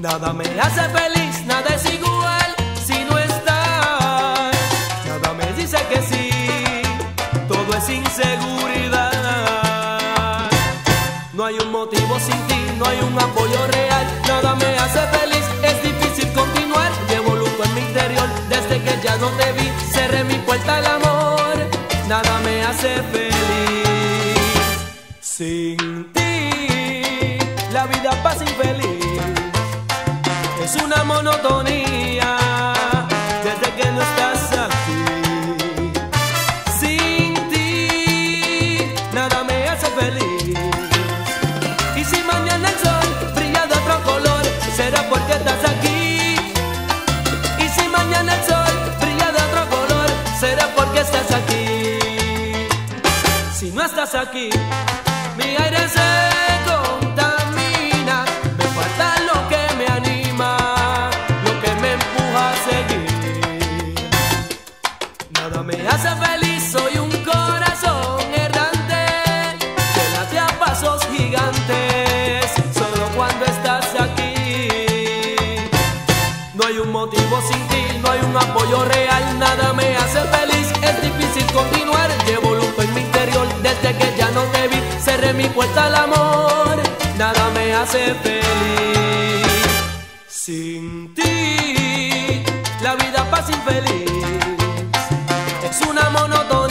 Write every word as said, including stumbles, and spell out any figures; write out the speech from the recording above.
Nada me hace feliz, nada es igual si no estás. Nada me dice que sí, todo es inseguridad. No hay un motivo sin ti, no hay un apoyo real. Nada me hace feliz, es difícil continuar. Llevo luto en mi interior, desde que ya no te vi. Cerré mi puerta al amor, nada me hace feliz. Sin ti, la vida pasa infeliz. Es una monotonía desde que no estás aquí. Sin ti, nada me hace feliz. Y si mañana el sol brilla de otro color, será porque estás aquí. Y si mañana el sol brilla de otro color, será porque estás aquí. Si no estás aquí, mi aire se contamina. Me falta lo que me anima, lo que me empuja a seguir. Nada me hace feliz, soy un corazón errante que late a pasos gigantes solo cuando estás aquí. No hay un motivo sin ti, no hay un apoyo real. Nada me hace feliz, es difícil continuar. Llevo luto en mi interior, desde que ya no te vi. Cerré mi puerta al amor, nada me hace feliz. Sin ti, la vida pasa infeliz. Es una monotonía